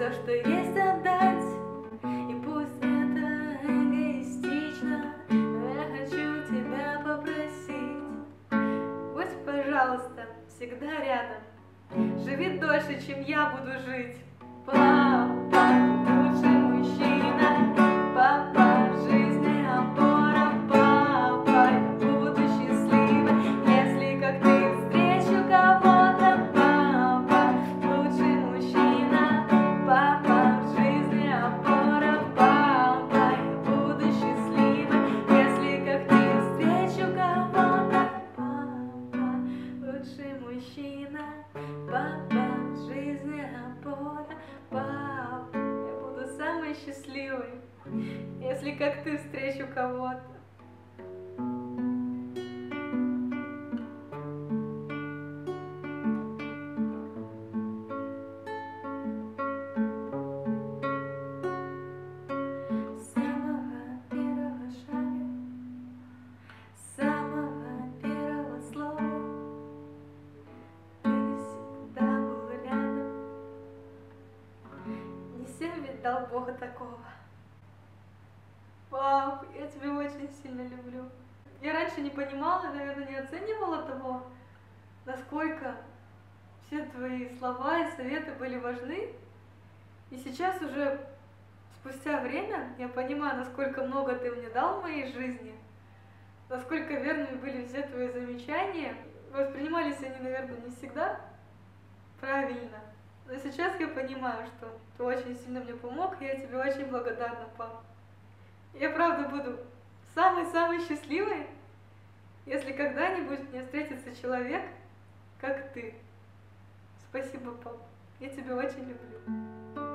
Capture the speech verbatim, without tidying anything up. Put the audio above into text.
все, что есть, отдать. И пусть это эгоистично, но я хочу тебя попросить: будь, пожалуйста, всегда рядом. Живи дольше, чем я буду жить. Папа, лучший мужчина, папа, в жизни опора, папа, я буду счастлива, если как ты встречу кого-то. Папа, лучший мужчина, папа, в жизни опора, папа, я буду счастлива, если как ты встречу кого-то. Папа, лучший мужчина, папа, в жизни опора, папа, я буду самой счастливой, если как ты встречу кого-то. С самого первого шага, с самого первого слова ты всегда был рядом. Не всем ведь дал Бог такого. Пап, я тебя очень сильно люблю. Я раньше не понимала, наверное, не оценивала того, насколько все твои слова и советы были важны. И сейчас уже, спустя время, я понимаю, насколько много ты мне дал в моей жизни, насколько верными были все твои замечания. Воспринимались они, наверное, не всегда правильно. Но сейчас я понимаю, что ты очень сильно мне помог, и я тебе очень благодарна, пап. Я правда буду самой-самой счастливой, если когда-нибудь мне встретится человек, как ты. Спасибо, пап. Я тебя очень люблю.